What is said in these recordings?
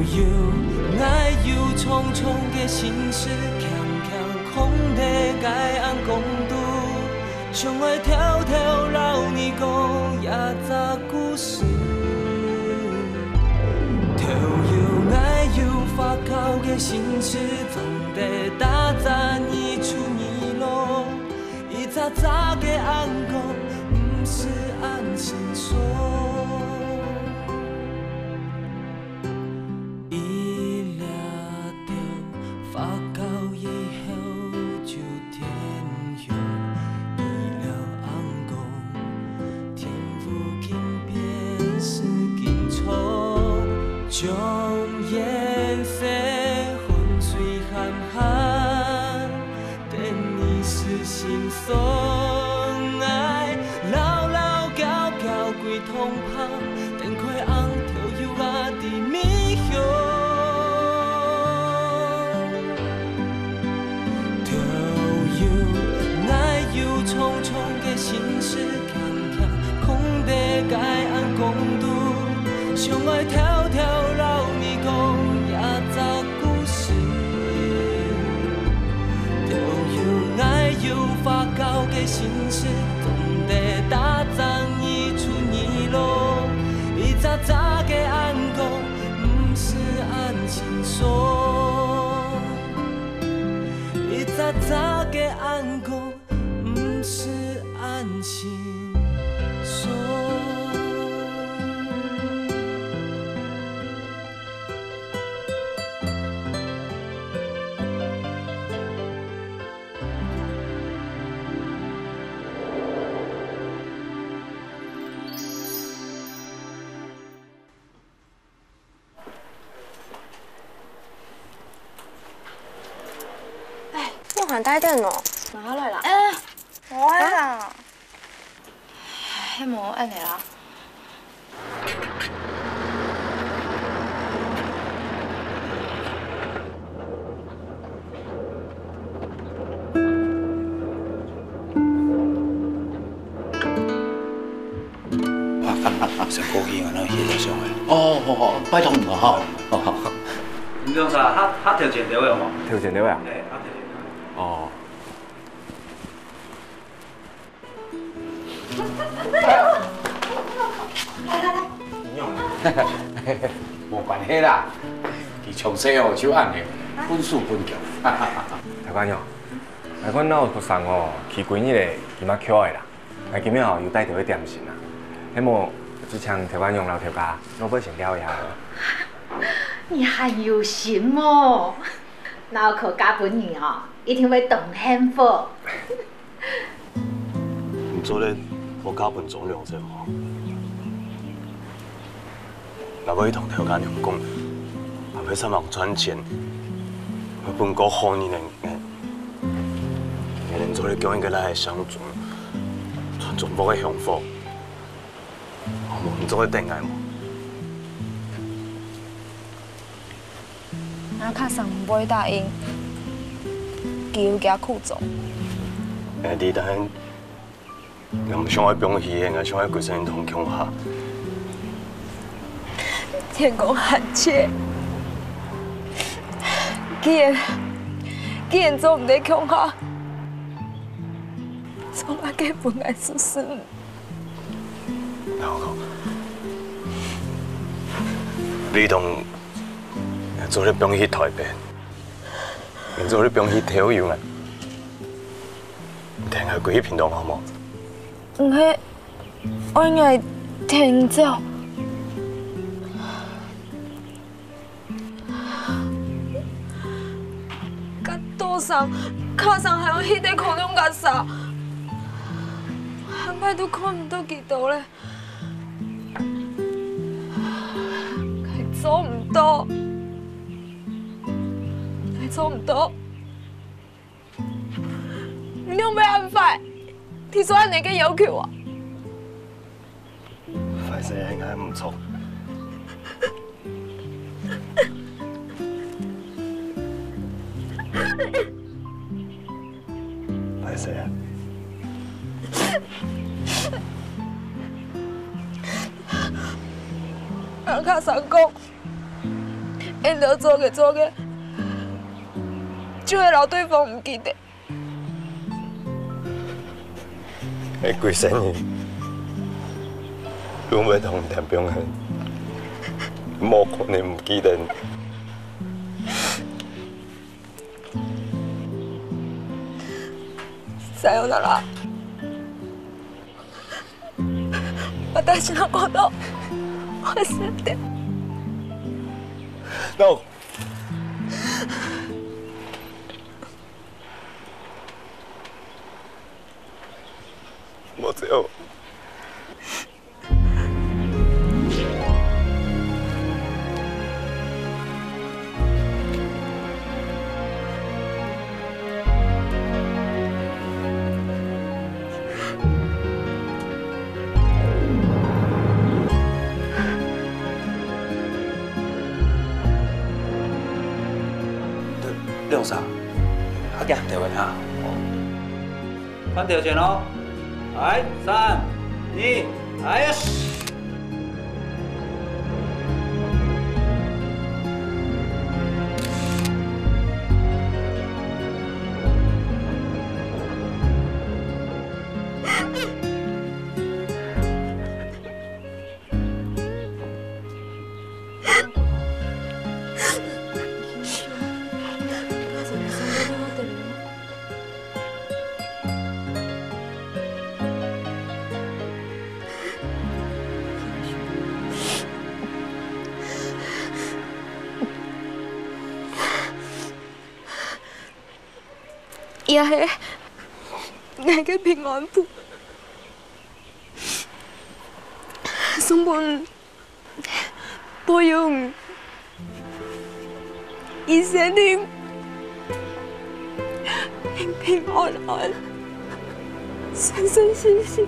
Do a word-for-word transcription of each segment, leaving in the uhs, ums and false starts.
悠爱忧匆匆的心事，强强空地该按公度，想爱条条老你讲也早故事。条悠爱忧发酵的心事，总得打杂一出一落，一早早的按讲，不是按心说。将颜色昏水含含，等你是心酸爱，老老交交归通旁，等开红条油啊伫面香，条油爱忧匆匆的心事，强强空地该按公度，想爱条条。发酵的心事，总得打仗一出一落，一早早的按讲，不是按心说，一早早的按讲，不是按心说。 还带电哦， 哪来啦？ 哎，我啦， 迄无安尼啦。 食高兴啊，那翕得上诶。哦，好好，拜托唔好，好好。 唔用啥，他他条件对位无？ 条件对位啊？ 对，他条件。 哦。 来来来， 无关系啦，伊从细哦就按的，本事本强。 大官哦，来阮老有送哦，去关迄个金仔桥的啦，来今日哦又带着迄点心啦，迄么只请台湾用老条家老百姓了一下。 你还有心哦，脑壳加本年哦，一定会动幸福。 你做咧无加本总量这吼，若要去同条家娘讲，若要三万赚钱，要本国好你能诶，你能做咧叫应该来相助，传中国的幸福，好无？你做咧定爱无？ 阿卡桑唔会答应，求加苦做。 诶，你等下，又唔想爱表现，又想爱规身同强下。 天公寒切，既然既然做唔得强下，从阿个本来是死。 好好，你同。做咧表演台北，做咧表演体育啊，听下几片段好冇？ 唔系，我应该听走。甲桌上、卡上还有迄块空中夹沙，很快都看唔到几多咧，佢做唔到。做唔到，你有咩办法提出你嘅要求啊？ 快些应该唔错。快些啊！ 阿卡桑讲，下因着做个做个，就会留对方唔记得。 迄几十年，拢要同田中恒，无可能唔记得。 さよなら。私のこと忘れて。 No。我只有。 亮啥？好嘅，台湾啊。 看条线哦。来，三、二，来呀！ 也係我嘅平安符，送本保佑一生平平平安安、順順心心。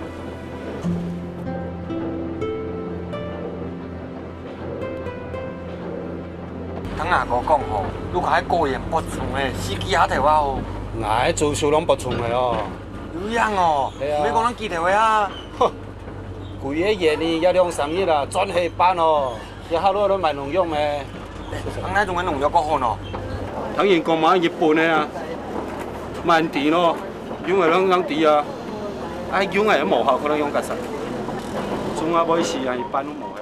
等下我講吼，如果喺過人不從誒，司機下條話吼。 我做數兩不從嘅哦。 有樣哦，你講咱幾條嘅啊？ 哼，幾個月呢，一兩三日啦，轉去班哦，一下攞攞賣農藥咩？ 等下仲喺農藥嗰行哦。 當然講買日本嘅啊，萬地咯，因為兩兩地啊，唉，用係無效，可能用緊實，仲阿冇事啊，一般都冇。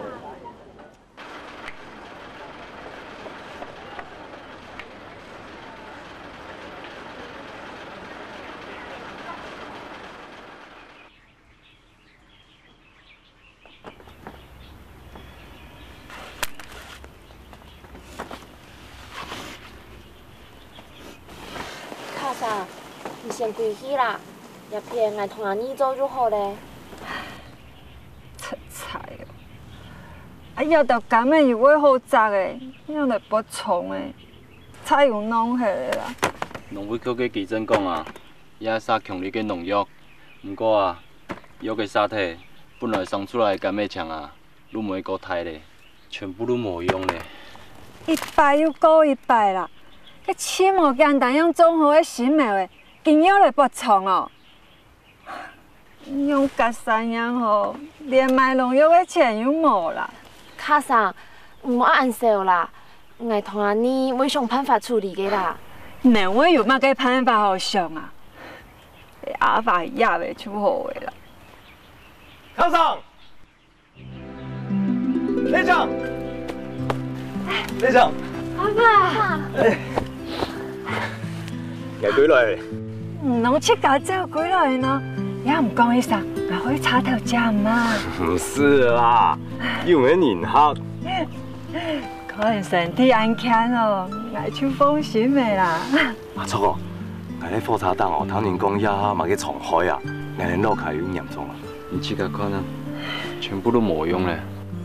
你先回去啦，叶片我同阿姨做就好咧。 出彩哦！啊，要到咁嘅又會好雜嘅，要嚟補充嘅，菜又弄下嚟啦。 農會局嘅記者講啊，也撒強烈嘅農藥，不過啊，藥嘅沙體本來生出來咁嘅槍啊，都唔會過太咧，全部都冇用咧。 一擺又過一擺啦，佢起毛簡單用綜合嘅新苗嘅。竟要嚟補充哦！用隔三樣好，連買農藥嘅錢又冇啦。 卡桑，唔好按笑啦，我同阿妮會想辦法處理嘅啦。 那我有乜嘅辦法好想啊？阿爸也未出好嘅啦。 卡桑，隊長，隊長， 阿爸， 捱幾耐？ 唔通七家走幾耐呢？也唔講一聲，我可以插頭家嘛。 唔是啦，因為年黑。 可能身體安健哦，我就放心嘅啦。 阿叔哦，我喺火車站哦，聽人講呀，嘛去重開啊，我哋腦殼有嚴重啊。 你自己看啊，全部都冇用咧。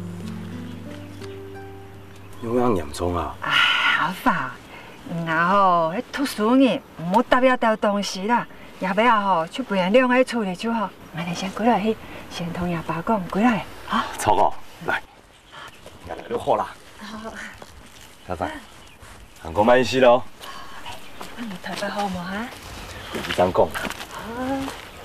有樣嚴重啊？ 唉，阿爸。然後喺圖書館唔好搭一袋東西啦，也俾阿吼去培養兩個處理就好。我哋先過來去，先同阿爸講過來，嚇。 錯哦，嚟，我嚟都好啦。 好。 小三，行過慢些咯。 你台北好冇嚇？ 你咁講。 好。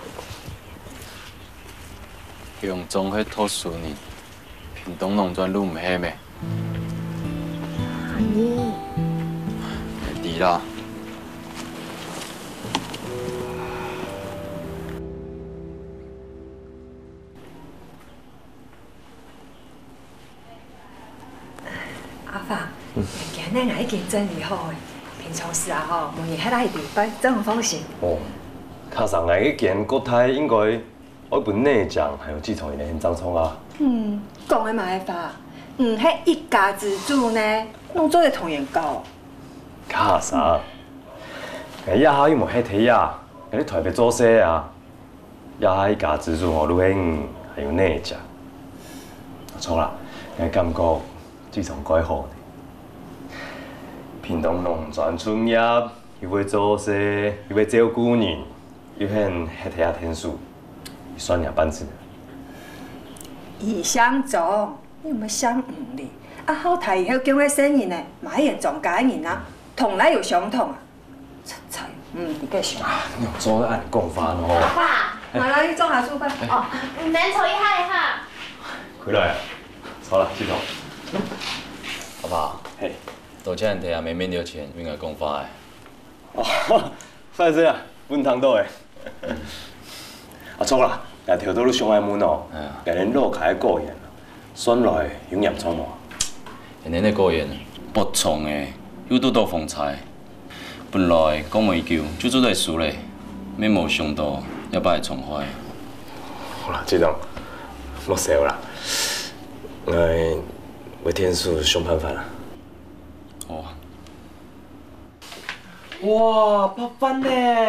用種去圖書館，屏東農專路唔係咩？ 你。 弟啦。 阿爸，今日我已经整理好诶，平常时啊吼，每日喺内地摆怎么放心？ 哦，卡上来一件国泰应该我一本内酱，还有寄从伊的现张葱啊。 嗯，讲的嘛会法，嗯，迄一家之主呢，拢做咧同样高。 卡上，哎呀，哈伊莫迄体啊，哎你台北做些啊，呀哈一家之主哦，愈远还有内酱。错啦，我感觉寄从改好。屏东农专村业，又要做些，又要照顾人，又显迄体啊天数，算也办事。 异乡种，你有冇想唔哩？啊，好睇以后叫我生意呢，买人庄家人啊，同来有相同啊。出彩，嗯，你继续。 啊，你用做按讲法咯。 爸， 来来，你做下书吧。 哦，唔免坐一下一下。 回来啊，错了，系统。 阿爸， 嘿， 多钱摕啊？免免着钱，应该讲法的。 哦，算是啊，本堂倒的。啊，错啦，也跳到你上海门哦，给恁落开过瘾啦，选来有严重无？ 今年的过年不错的，又拄到风采。本来讲未求，就做在输嘞，免无想到要把伊创坏。 好啦，这种莫笑啦，我为天数想办法啦。 好啊。 哇，八分呢！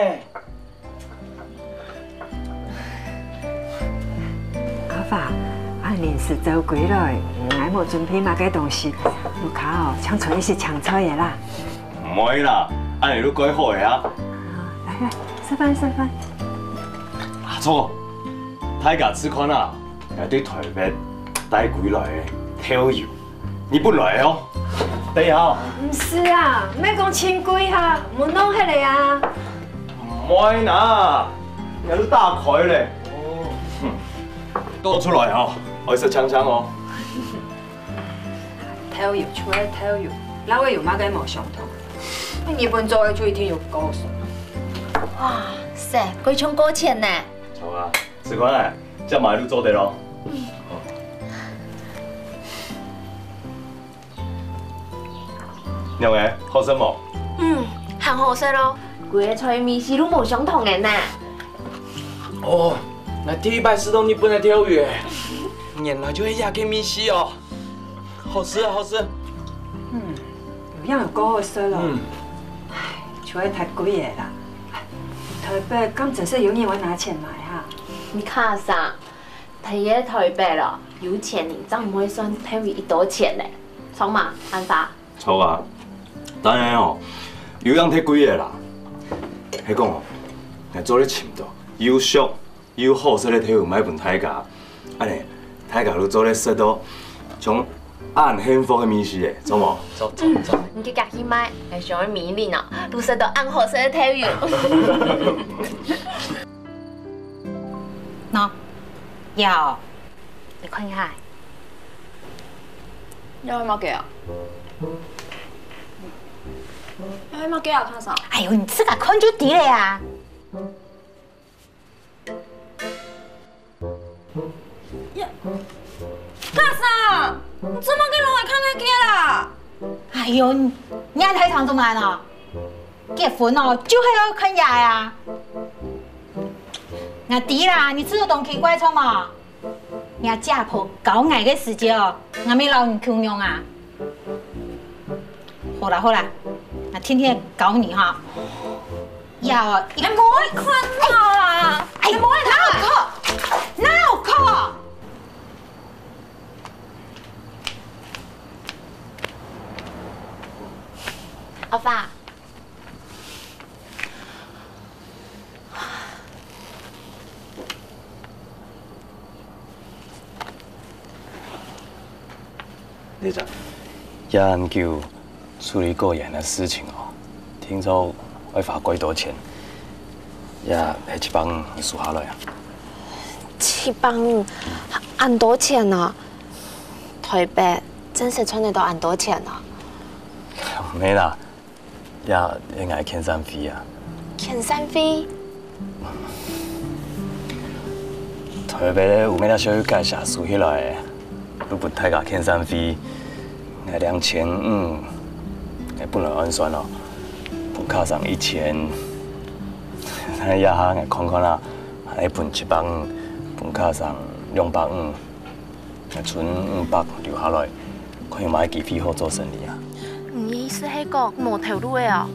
阿爸，按年是走几来，我无准备嘛个东西，卢卡哦，抢出一些抢菜的啦。 唔会啦，按你都改好的啊。 来来，吃饭吃饭。 阿错，大家吃款啊，也对台北带几来的跳油，你不来哦？等下。 唔是啊，莫讲千几哈，唔弄迄个啊。 唔爱拿，你都打开咧。哦。多出来哦，我食呛呛哦。 跳油出来跳油，老的油嘛跟无相同。日本做的就一定有高手。 哇塞，贵穷过钱呢！ 错啊，吃款来，这买都做得咯。两个好食无？ 嗯，很好食咯。规个菜面是拢无相同的呢。 哦，那第一摆吃到日本的钓鱼，原来就系亚给米西哦，好吃啊，好吃。 嗯，有样有够好食咯。嗯。唉，除了太贵的啦。台北刚只是有你我拿钱买哈。 你看啥？睇嘢台北咯，有钱人怎唔会算钓鱼一多钱呢？错嘛，安法？ 错啊。当然哦，有样摕贵的啦。迄讲哦，若做咧深度，又俗又好食咧体育买份大家，安尼大家都做咧食到像按幸福的米食的，做无？ 走走走。 你去家己买，还想要迷恋哦，都食到按好食的体育。 喏，要，你看一下。 要系乜嘅啊？哎，妈给我看啥？ 哎呦，你自个看就对了呀。 呀，干啥？你怎么给老外看那个啦？ 哎呦，你你还太长做嘛呢？结婚哦，就是要看牙呀。那对啦，你知道东奇怪错嘛？你家婆搞矮的时间哦，我没老你穷娘啊。好啦好啦。那天天搞你哈，要一个看嘛，哎，哪有课？哪有课？ 阿爸， 队长，研究处理过严的事情哦，听说会罚几多钱？也系七帮你数下来啊。 七帮按多钱呢？台北真是赚得到按多钱呢？ 没啦，也应该牵山飞啊。 牵山飞？ 台北有咩啦小雨介绍输起来，你本太甲牵山飞，那两千五，那本来安算哦，本卡上一千，那也下来看看啦，那本一百五，本卡上两百五，那存五百留下来，看有买机票好做生意啊。 唔意思係講無頭路嘅哦。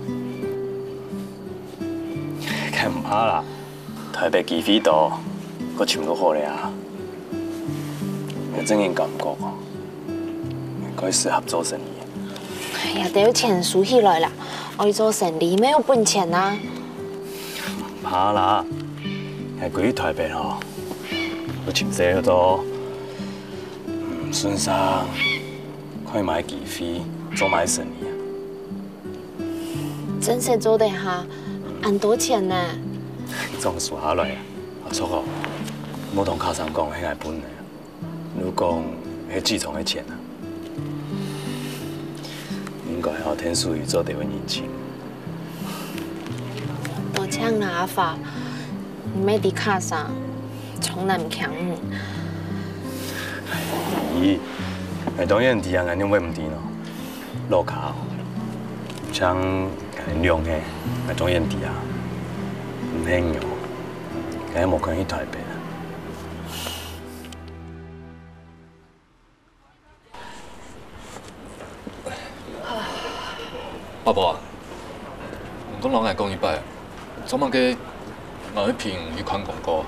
梗唔怕啦，台北機票多，個錢都好咧啊。有正經感覺哦，可以適合做生意。 哎呀，都要錢數起來啦，我做生意沒有本錢啊。 唔怕啦，係關於台北吼，個錢使好多，唔算上，可以買機票做買生意啊。 真係做得下，按多錢呢？ 總數下來啊，阿叔哦，冇同卡上講係係本嚟，你講係自從嘅錢啊，應該係天數宇做地位年輕。 多搶哪法？唔咩啲卡上，從來唔強唔。 咦，係當然啲人眼睛會唔掂咯，落卡，像人量嘅，係當然啲啊，唔輕用，梗係冇可能去台北啦。 阿伯啊，唔講人係講一擺，昨晚嘅哪一篇有看廣告？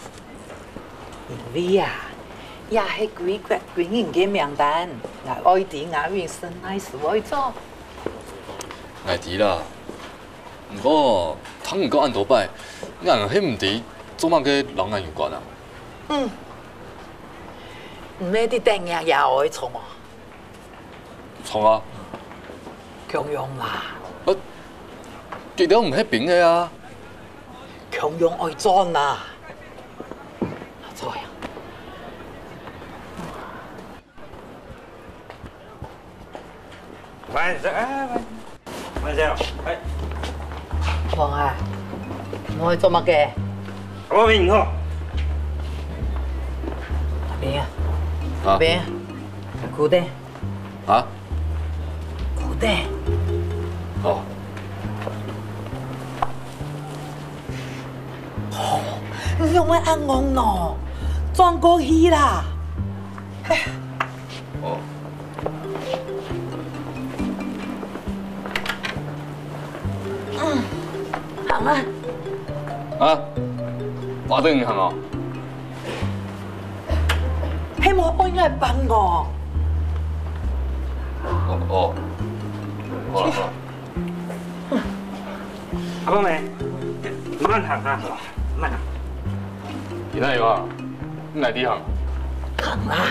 因為啊，也係幾個軍人嘅名單，嗱，外地亞運生係事愛做。 係啲啦，不過倘唔過按多擺，硬係唔知昨晚嘅人係有關啊。 嗯，唔係啲電影也愛從啊。 從啊？ 強勇啦。 啊，記得唔係邊嘅啊？ 強勇愛裝啊。做呀。 慢些，哎，慢些，哎。 王啊，我去做乜嘅？ 我俾你好。 阿邊啊？ 啊？ 阿邊？古爹。 啊？ 古爹。 哦。 哦，你用乜眼光咯？裝過去啦。 哦。 嗯，行啊。 啊？華燈行啊？ 係我愛嚟幫我。 哦哦。好啦好啦。 阿公妹，慢行啊，慢行。 而家有啊？唔係啲行。 行啊。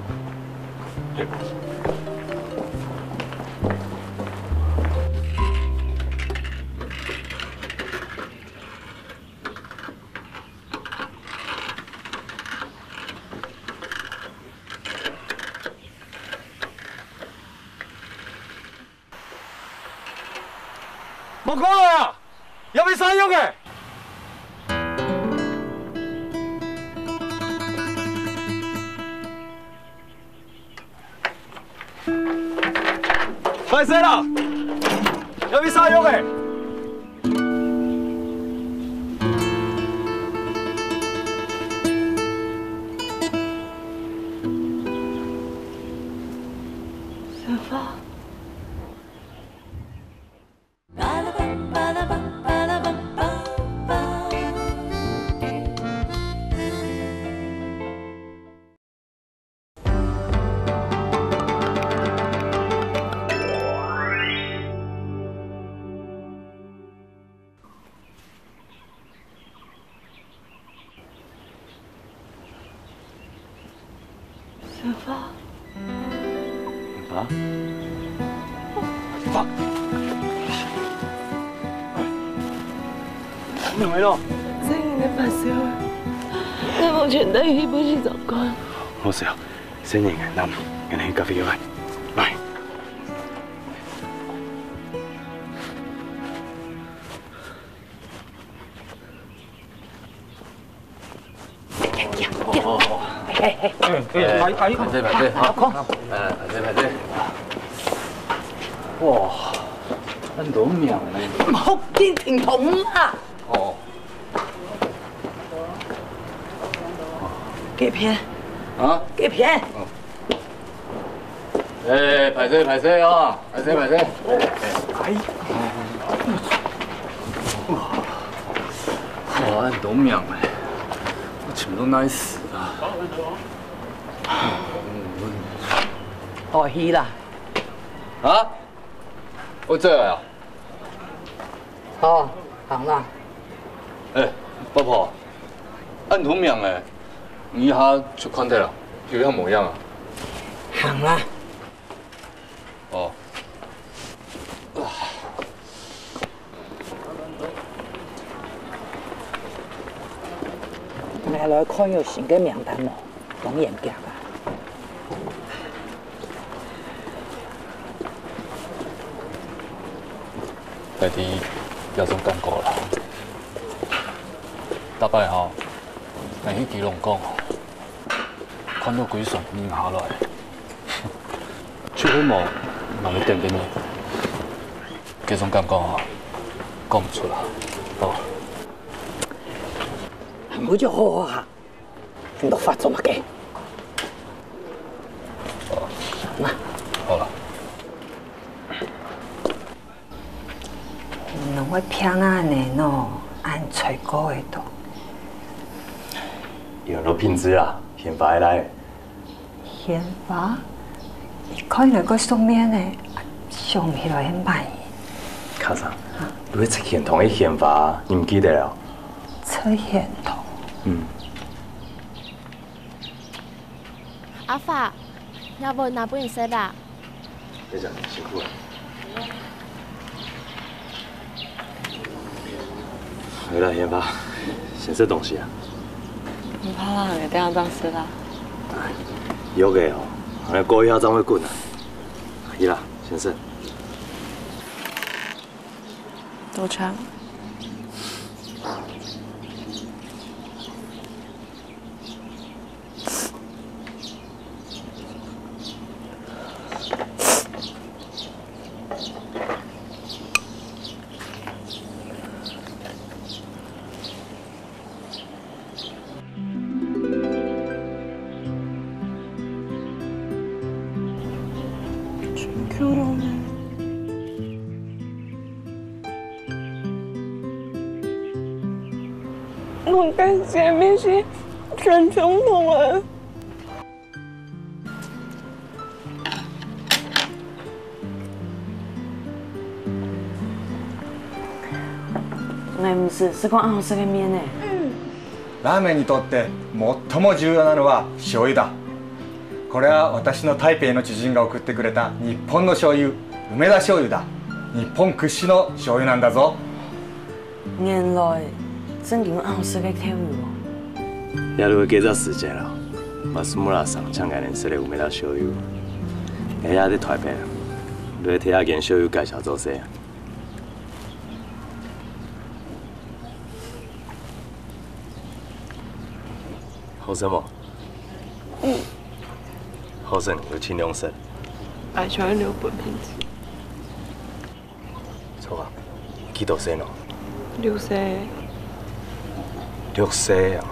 冇講啊！有冇生喐嘅？快些啦！有冇生喐嘅？ 小芳。小芳。 啊？ 放。咩位咯？ 聲音嘅發燒，你冇傳低呢本書習慣。 冇事啊，聲音嘅冧，人哋咖啡要嚟，嚟。 嘿嘿， 哎哎，阿姨阿姨， 排队排队，好，好，来来排队排队。哇，很多苗呢。 冇見停筒啊！ 哦。 幾片？ 啊？ 幾片？ 哎，排队排队啊！排队排队。哎。哇，很多苗哎，我全部都 nice 啊。 可以啦。 啊？我这啊？ 好，行啦。 哎，八婆，很多苗哎，你一下就看到了，有样模样啊。 行啦。 哦。 我來看有新嘅名單咯，講嚴格啊。 大弟有種感覺啦，大概吼，嚟去基隆港，看到幾船扔下來，出去望，問你點嘅面，嗰種感覺吼，講唔出啦，哦。 我就好啊，你都發做乜嘅？嗱， 好啦。 侬會平安的喏，按吹歌的多。 有很多品質啦，憲法來。 憲法？伊可能個書面的，上起來很慢。 卡啥？你出現同嘅憲法，你唔記得了？ 出現同。 嗯。 阿發，要不拿本書吧？ 隊長辛苦了。回來憲法，先食東西啊。 唔怕啦，你等下當時啦。 有嘅哦，我哋過一下將會滾啊。係啦，先食。 都唱。 我感謝那些全總統們。 ねむす、すごいあのすげ見えね。 ラーメンにとって最も重要なのは醤油だ。これは私の台北の知人が送ってくれた日本の醤油、梅田醤油だ。日本屈指の醤油なんだぞ。 原來真叫啊すげ聽喎。 也都幾隻時間啦，我斯姆拉上搶個人食嘅梅田醬油，而家喺台北，你睇下間醬油介紹做咩？好食冇？ 嗯。 好食有清涼色。 我喜歡六本品質。 錯啊，幾多色喏？ 綠色。 綠色啊！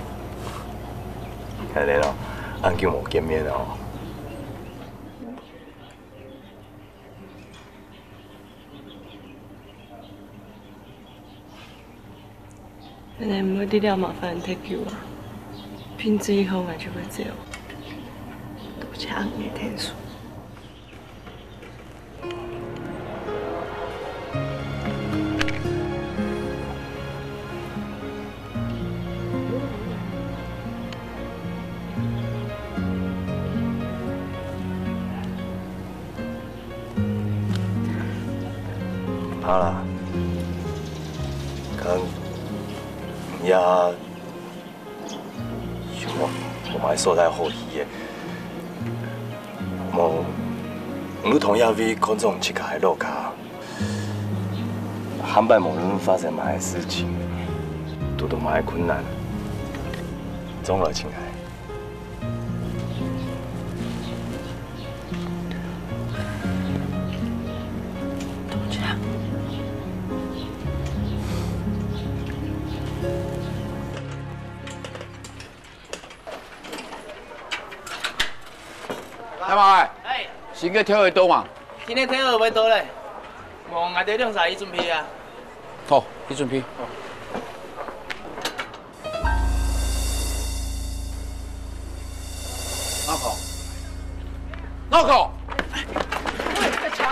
係你咯，晏叫冇見面哦。 你唔好啲啲麻煩睇叫啊！品質以後我就會走，多謝你聽說。 好啦，可能也我我買所在好戲嘅，我我同亞威觀眾去開路卡，航班無論發生乜事情，都都蠻困難，總來親愛。 先去挑会倒嘛。 今日挑会倒咧，无外地两三一准备啊。 好，你准备。脑壳，脑壳。 在抢。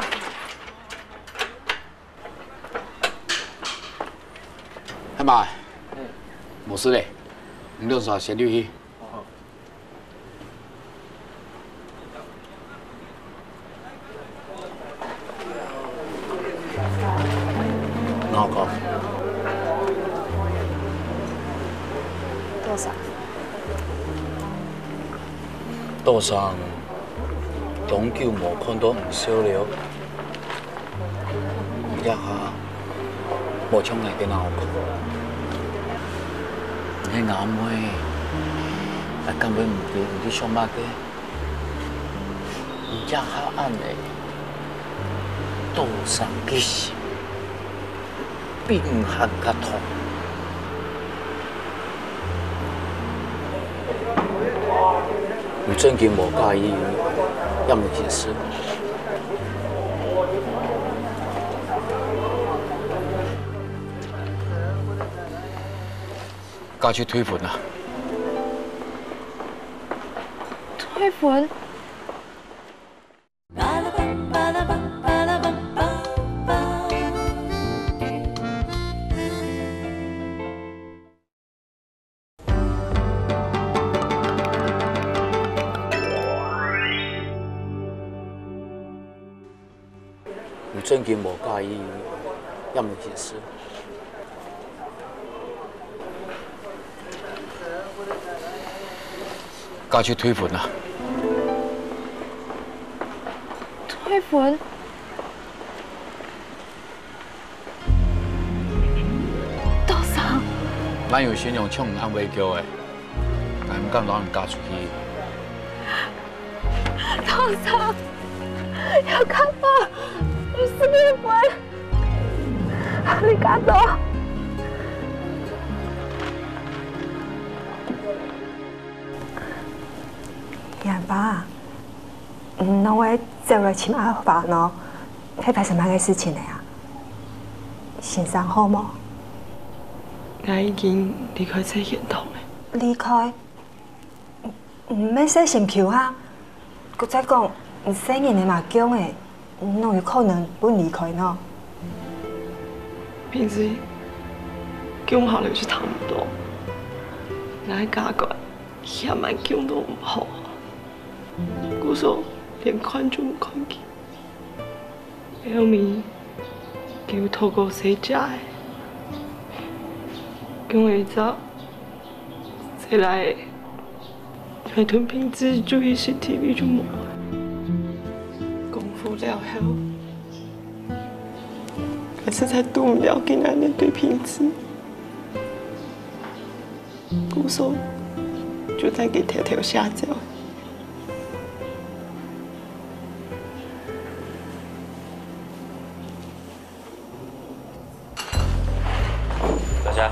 海妈，无事嘞，你两煞先溜去。脑壳。 多少？ 岛上永久无看到黄小了，而家下无冲来嘅脑壳，你眼妹，啊根本唔叫唔知上乜嘅，而家下暗嚟，岛上嘅事，并行甲痛。你真嘅无介意，任何件事。家去退款啦！ 退款？ 你真嘅无介意，任何件事。家去退款啦！ 退款？多少？ 咱有信用抢安维叫的，但唔敢让人嫁出去。 多少？要看吧，你是灭婚，你敢走？ 杨爸，嗯，那我走了起码吧喏，会发生乜嘅事情嚟啊？先生好冇？ 我已經離開這現場了。 離開？唔免說先求下，佮再講，生意你嘛強誒，哪有可能不離開呢？ 平時強下嚟就差唔多，我喺家國一萬強都唔好。姑嫂連看都唔看見，後面叫透過誰家嘅，叫我走，再來海豚平時注意 C C T V 就冇，功夫了後，我實在度唔了跟人哋對平時，姑嫂就再給條條下走。 大家，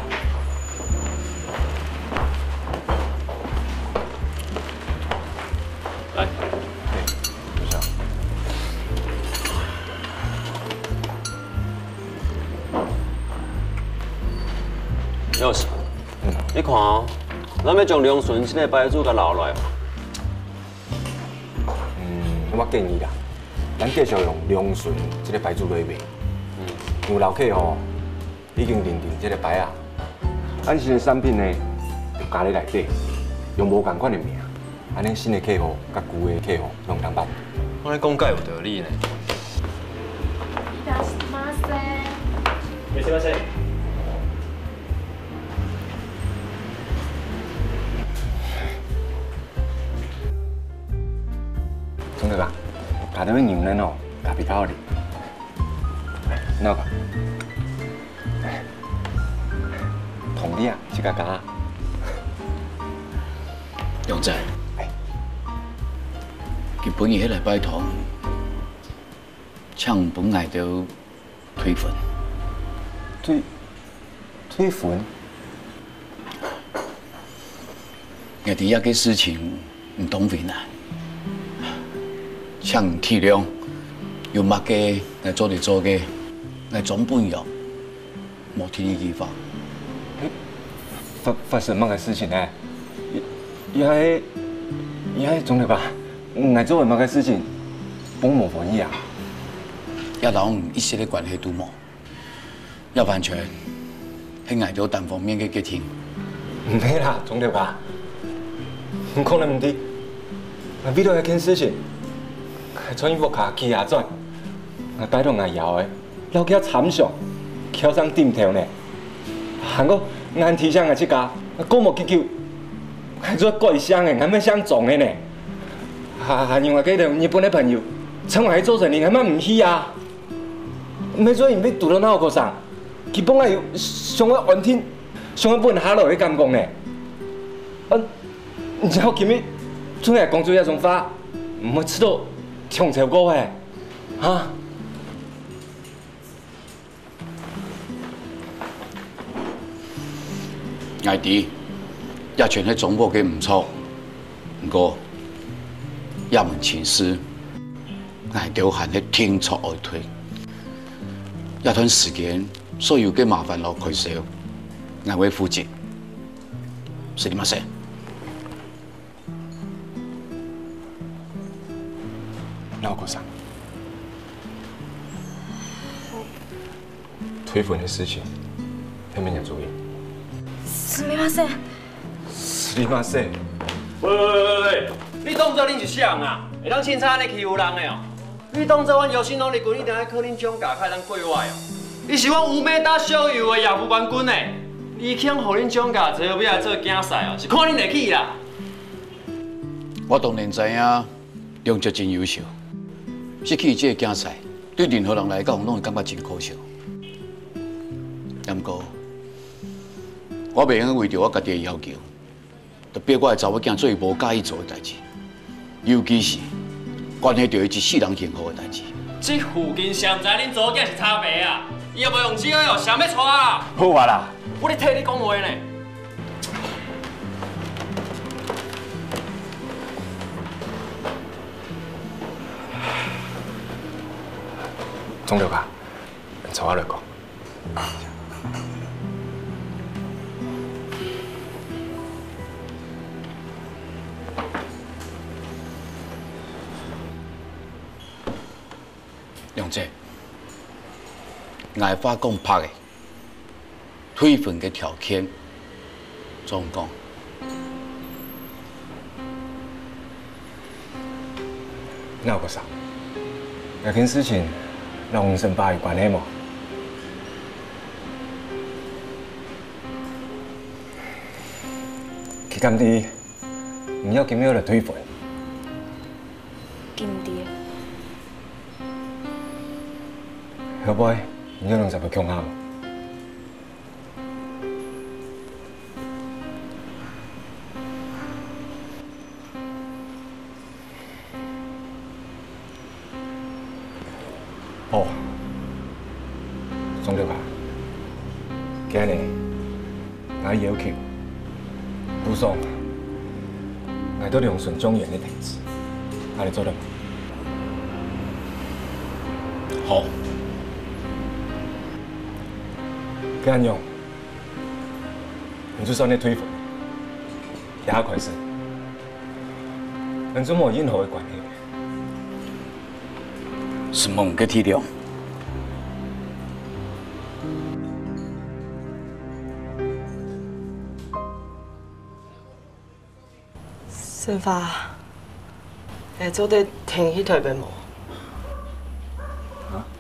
来，坐下。钥匙，嗯，你看哦，咱要将梁顺这个牌子给留落来。 嗯，我建议啦，咱继续用梁顺这个牌子来卖。嗯，有老客吼。已经认定这个牌啊，咱新的产品呢，就加在内底，用无同款的名，安尼新的客户甲旧的客户拢通捌。 我咧讲介有道理呢。 いらっしゃいませ。 总哥啊，下头的牛奶哦，特别好哩。喏个。同你啊，这个家。 杨仔，佢本意喺嚟拜堂，唱本来就退款。 退退款？ 我哋一嘅事情唔懂为难， 像体谅，又物嘅来做嚟做嘅，来总本药，莫听伊讲。 发发生乜嘅事情呢？伊喺伊喺总理吧，来做乜嘅事情，帮冇防意啊？ 一同一些嘅关系都冇，一完全係捱咗單方面嘅決定。 唔係啦，總理吧，唔可能唔啲。我為咗一件事情，係從我卡起下轉，我帶到我搖嘅，留佢慘上，翹上頂頭呢。行個眼提上嘅這家，過冇結局，係做改相嘅，係咪相撞嘅呢？係係因為嗰條日本嘅朋友，趁我喺做成年，係咪唔起啊？唔係做因為賭到腦殼上，佢本來有上個安天。上一本下落去咁講呢，啊，然後佢咪總係講咗一種話，唔好知道長潮歌嘅，嚇。 艾迪，也全係總部嘅唔錯，不過也門前事，艾迪還係天錯外推，一段時間所有嘅麻煩落佢手。我會負責，是你乜事？ 老國生，推粉的事情，你們要注意。 すみません。 すみません。 喂喂喂喂喂！你當作恁是啥人啊？會當凊彩安尼欺負人的哦？你當作阮姚新龍你滾一定愛靠恁獎價，開咱過我哦？你是阮烏馬達小游的亞副冠軍呢？你肯互恁獎價做尾來做競賽哦？是看恁會起啦。 我當然知影，梁哲真優秀，失去這個競賽，對任何人來講，攏會感覺真可笑。不過，我袂用為着我家己的要求，就逼我的查某囝做伊無介意做的代志，尤其是關係到伊一世人幸福的代志。 這附近上知恁查某囝是差別啊！伊又無用錢哦，想要娶啊？ 好啊啦。 我咧替你講話呢。 總了吧，坐下來講。 梁姐，挨法講拍的。退粉嘅條件，怎講？ 那個啥，那件事情同吳生爸有關係冇？佢今啲唔要咁樣嚟退粉。 今啲？ 後輩，唔要兩十個強下冇？哦，總了吧。今日我要求補上我到梁順狀元的停止，我哋做得嗎？ 好。今日用，你就算你推粉，也開始，咱總冇任何的關係。是夢嘅體諒。 先發，誒做啲停去台北冇？啊？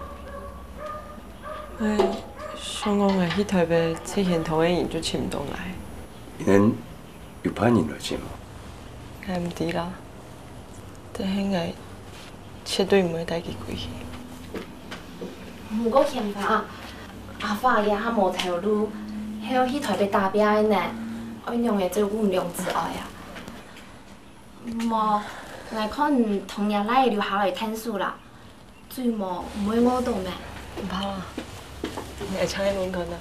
誒，想講誒去台北出現頭嘅人就請唔到來。 恁有派人來接嗎？ 係唔知啦，但係我絕對唔會帶佢過去。 唔過嫌法，阿發爺還無條路，還要去台北打拼的呢，我用嘅做阮兩子愛啊。無，我看同日來留下來聽書啦，最無唔會餓到咩？ 唔怕啦，你係猜門佢啦。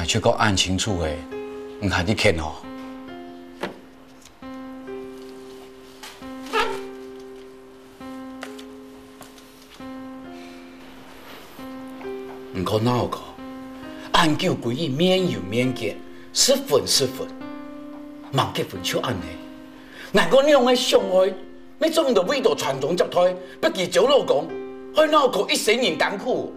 出个案清楚的，唔害你欠哦。唔过哪有个？按旧规矩，免有免结，是分是分，忙结婚就安尼。难讲你用个上海，要做唔到味道传宗接代，不记招老公，害哪有个一生人艰苦？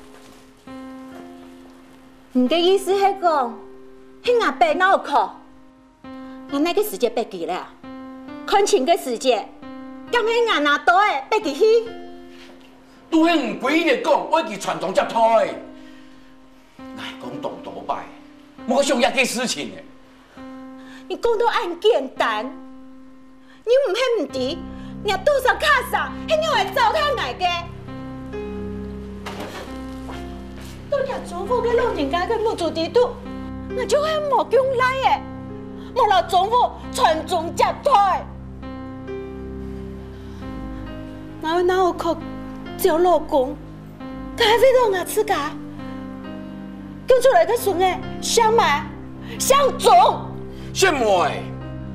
唔嘅意思係講，迄阿伯哪有苦？俺那個時節別記咧，看清個時節，咁迄阿拿多誒別記去。 都係唔規律講，我記傳宗接代。乃講當多拜，冇上一嘅事情嘅。 你講到咁簡單，你唔係唔知，你多少卡上，係你會糟蹋我嘅。到日祖父嘅老人家嘅無做地度，我就係冇將來嘅，冇讓祖父傳宗接代。我哪有靠找老公，佢係為到我自家。叫出來個孫誒，相買相種， 相愛，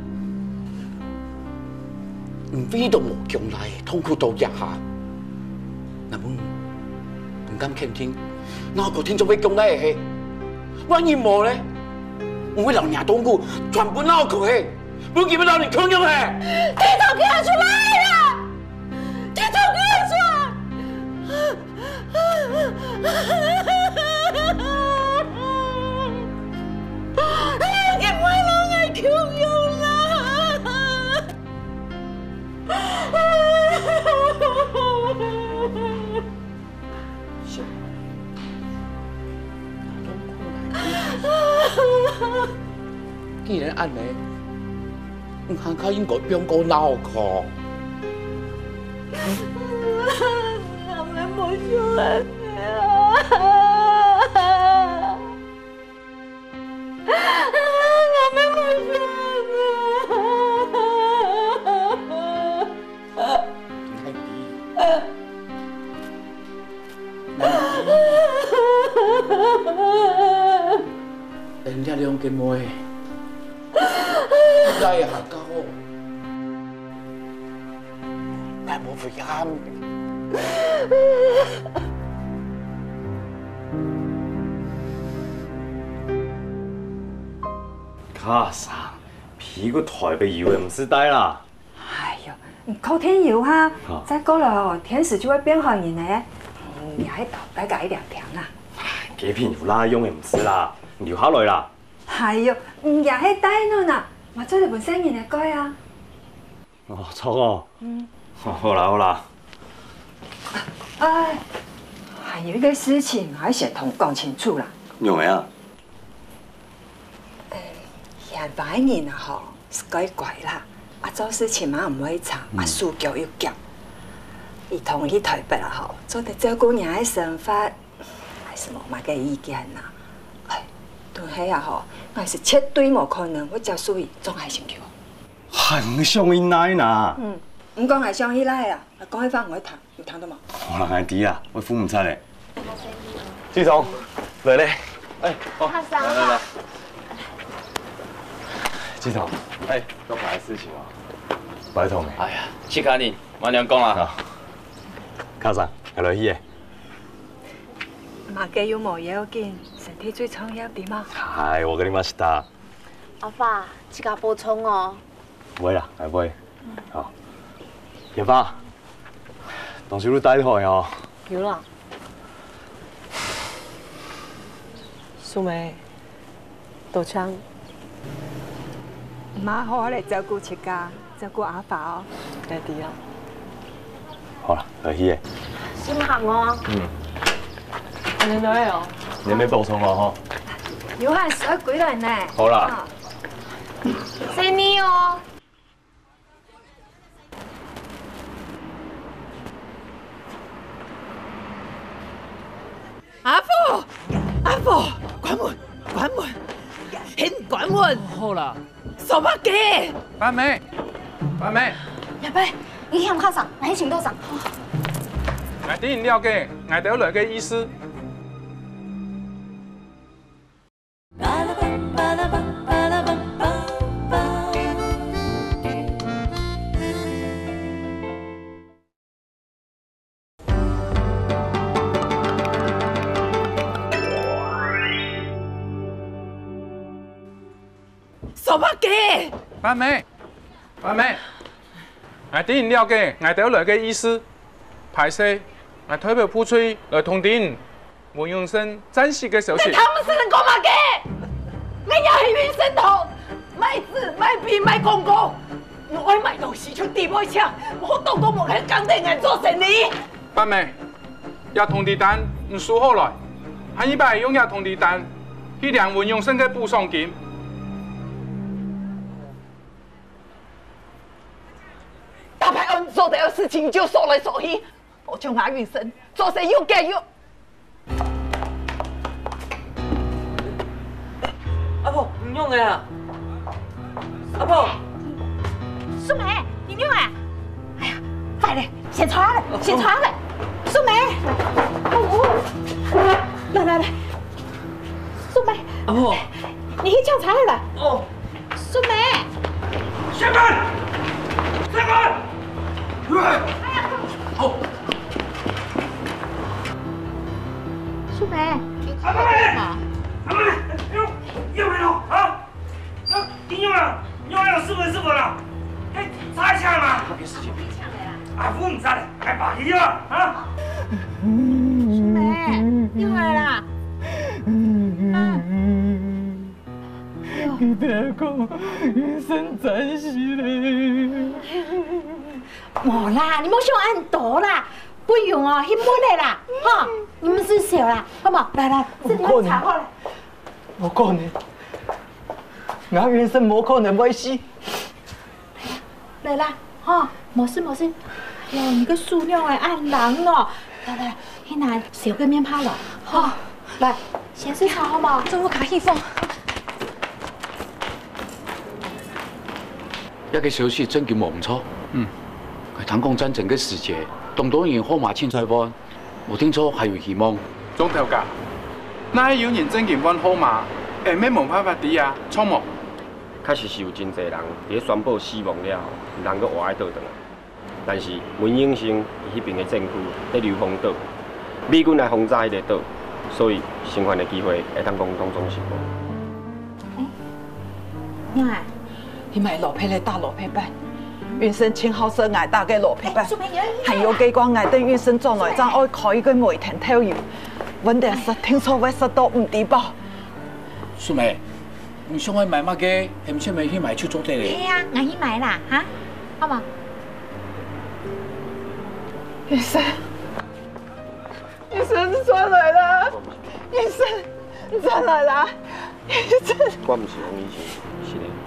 唔非都無將來，痛苦到一下，那本唔敢傾聽，哪個聽眾會將來嘅？萬一冇咧，我會留廿冬菇，全部撈佢嘅，不記不到你強用嘅。 地頭給我出來啦！地頭給我出來！你唔係讓我強用啦！ 既然安尼，唔行開應該變個腦殼。 我們冇出來啊！ 人家兩個妹，來下高，但冇會啱。 卡生，屁股台被以為唔是呆啦。 哎呦，你靠天油哈，再過來哦，天時就會變好人咧。你喺度大家一兩條啦。 幾片油啦，用嘅唔是啦，留下來啦。 係喲，唔也喺低呢嗱，我做你本生意嚟改啊。 哦，錯哦。 嗯。 好啦好啦。 哎，還有一個事情，我先同講清楚啦。 用咩啊？ 現代人啊，吼是改怪啦，啊做事情嘛唔會差，啊輸腳又夾。伊同去台北啦，吼，做得照顧人嘅生活，還是冇乜嘅意見啦。哎，對係啊，吼，我是絕對冇可能會接受伊總係先叫。 係上伊奶呐。 嗯，唔講係上伊奶啊，講起翻我談，有談到冇？ 我人係啲啊，我扶唔出嚟。志總，嚟嚟。哎，好。 阿生來來來。志總，哎，都排事情哦，拜託你。 哎呀，切卡你，慢點講啦。 卡生，係來去嘅。 馬嘅要冇嘢要緊，身體最重要啲嘛。 係，我跟你媽是打。 阿爸，自家補充哦。 唔會啦，係唔會。好。葉爸，當時你帶開哦。 有啦。素梅，杜昌。 媽好好嚟照顧切家，照顧阿爸哦。 爹哋啊。 好啦，來去嘅。 先行我。 嗯。 你女哦。 你咪補充我嗬。 要係水鬼嚟呢。 好啦。 謝你哦。 阿婆，阿婆，關門，關門，先關門。 好啦。 傻乜嘅？ 班妹，班妹。 入去，你向卡上，我喺程度上。 我啲飲料嘅，我哋有兩個意思。 傻八鸡！ 八妹，八妹，我哋唔了解，我哋來嘅意思，排泄，我代表鋪出來通電，黃永生真實嘅消息。 你他們是人講乜嘅？我也係原生頭，賣紙賣筆賣廣告，我愛賣東西就地賣搶，我當過冇人講定愛做生意。 八妹，要通電單唔輸好來，下一擺用要通電單去量黃永生嘅補償金。 大牌案做的事情就說來說去，我叫阿云生做事又干又。 阿婆，唔用嘅啊！阿婆， 素梅，你用啊！哎呀，快點，先穿了，先穿了。素梅，哦，來來來，素梅， 阿婆， 你去搶茶來了。 哦， 素梅， 下班，下班。 好。素梅， 阿妹，阿妹，用用没有啊？要你用了，用了是不是不了？哎，查一下嘛。阿夫唔知咧，係白起啊啊！ 素梅，你回來啦。 你別講，醫生真是嘞。 冇啦，你莫想按多啦，不用哦，去摸嚟啦，哈，你們是小啦，好冇？來來，這裡有茶過來。 冇可能，我醫生冇可能會死。 來啦，哈，冇事冇事。哎呦，你個叔娘係按人哦。來來，去拿小個麵包來，好，來，先試茶好冇？中午卡氣風。 一個消息真叫冇唔錯，嗯，談講真正嘅世界，咁多人號碼千載般，我聽說還有希望。 總頭家，那有人真件揾號碼，誒咩冇辦法啲啊？錯冇？ 確實是有真濟人喺宣布死亡了後，人佫活愛倒轉來。但是文永生迄邊嘅政府喺流風島，美軍來轟炸迄個島，所以生還嘅機會會當講當中是無。 娘啊！ 你買羅皮嚟打羅皮板，原生青好色挨打嘅羅皮板，還有幾個挨對原生做內爭愛開個梅田跳搖，問題是聽說會實到唔低保。 素梅，你想去買乜嘅？係唔係咪去買出咗嚟？ 係啊，我去買啦，嚇，好冇？ 原生，原生你轉來啦！原生，你轉來啦！原生， 我唔是黃醫生，是你。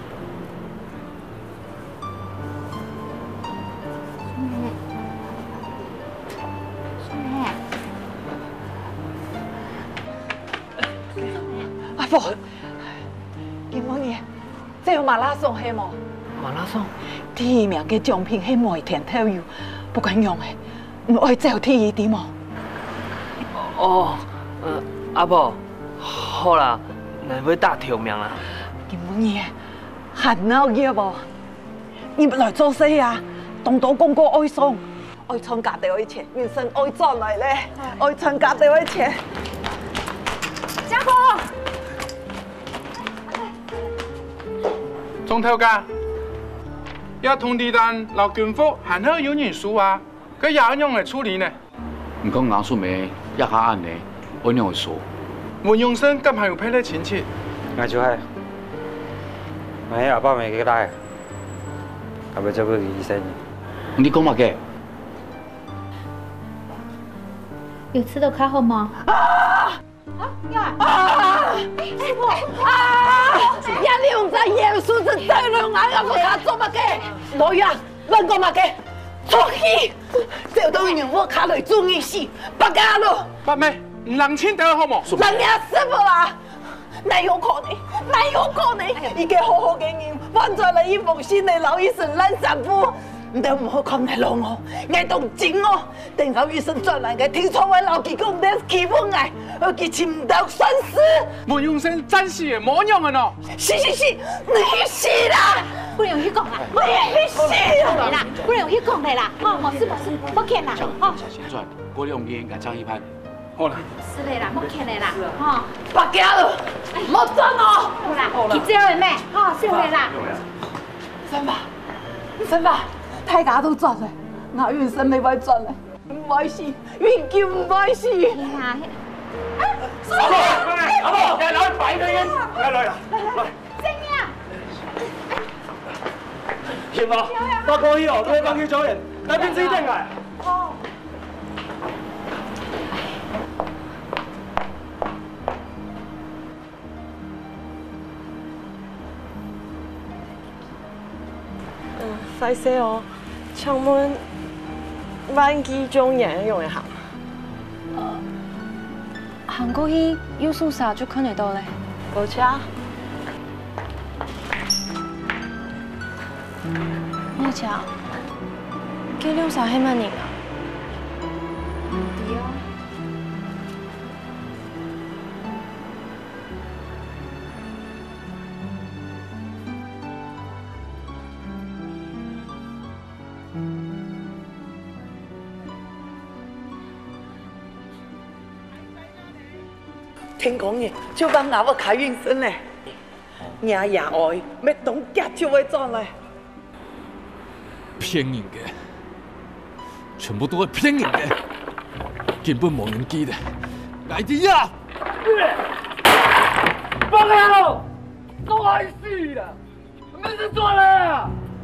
阿婆，今晡日這有馬拉松係冇？馬拉松第一名嘅獎品係梅田跳搖，不管用嘅，唔愛走第一點冇？ 哦，呃，阿婆，好啦，你要打條命啦。 今晡日很鬧熱喎，你唔來做事啊？當到公哥愛送，愛參加第一次，原生愛賺嚟咧，愛參加第一次。 家婆。 總頭家，一通地單留軍服，還好有人數啊，佢也樣嚟處理呢？ 唔講硬數咩，一下按呢，我樣數。 文永生今係有批咧親戚， 我就係，我喺阿爸咪幾大，係咪做個醫生？ 你講乜嘅？ 有吃到卡好嗎？啊！啊！呀！ 啊！師傅啊！一兩隻耶穌是對兩眼嘅，我卡做乜嘅？老楊，亂講乜嘅？出去！就當讓我卡來做義事，不假咯。 八妹，唔能簽得好冇？ 人家師傅啦，哪有可能？哪有可能？一個好好嘅人，換咗嚟一封信嚟留一身爛衫褲。你都唔好講你老我，我當真我，等我醫生轉來嘅，聽說我老幾公你欺負我，我佢簽唔到損失。 文永生真是冇用嘅喏。 是是是，你去死啦！ 不能去講啦， 我去死啦！啦，不能去講嚟啦，哦，冇事冇事，冇見啦，哦。 先轉，過兩年我爭一盤， 好啦。 是嘞啦，莫客嘞啦，吼。 别惊了，莫转哦。 好啦，去招的咩？吼，是嘞啦。 三爸，三爸，大家都转嘞，我运生没歹转嘞，唔歹死，运球唔歹死。 啊， 阿婆，阿婆，来来摆个烟，来来来，来。 怎样？ 贤吧，八可以哦，对方去表演，来宾自己进来。 好。 快些哦，请问万几种人用得下？ 呃，行过去有宿舍就看得到嘞。 无车。 咩车？计两三迄万人啊？ 对啊。 听讲嘅，就帮阿我开运生嘞，娘爷爱要当家就会转嘞。 骗人嘅，全部都係騙人嘅，根本冇人記得。艾迪亞， 放開咯，都係死啦，沒事做啦。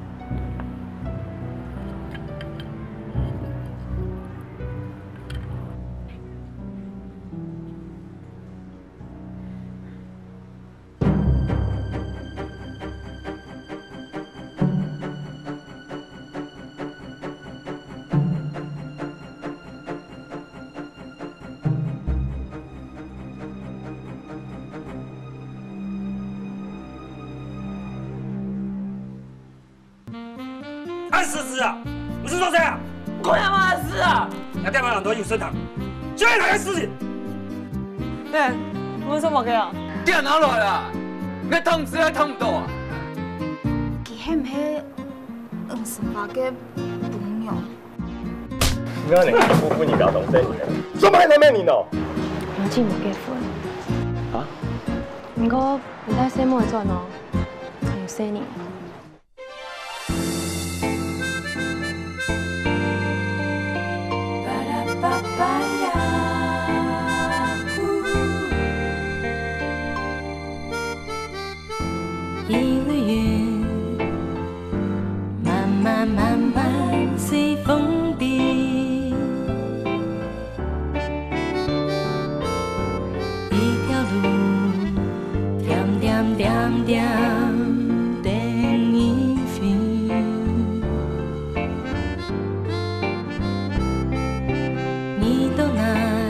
按实施啊！不是说这样， 我他妈是啊！ 那干嘛很多有生堂？就会哪个事情？ 对，我什么嘅啊？ 电脑来啦！你通知还通唔到啊？ 佢係唔係黃神華嘅朋友？ 我兩個夫婦你搞懂這嘢，做乜喺度咩你咯？ 我知冇結婚。 啊？ 不過唔太細妹轉咯，還有四年。 一缕云，慢慢慢慢随风笛，一条路，点点点点等一飞，你都來，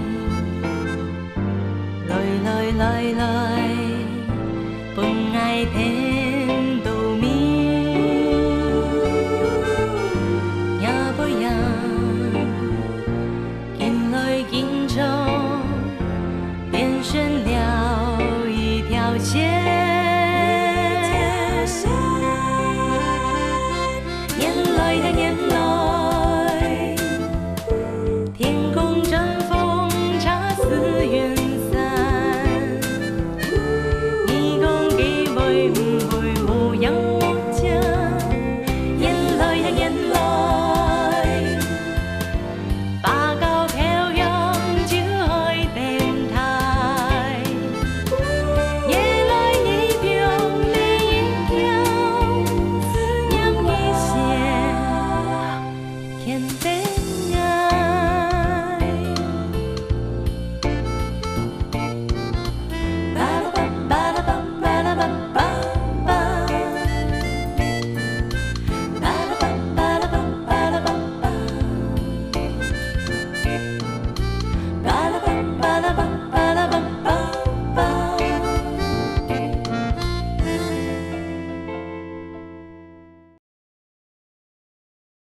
來來來來。本愛天道明，也不讓見來見去，變成了一條線。年來的年。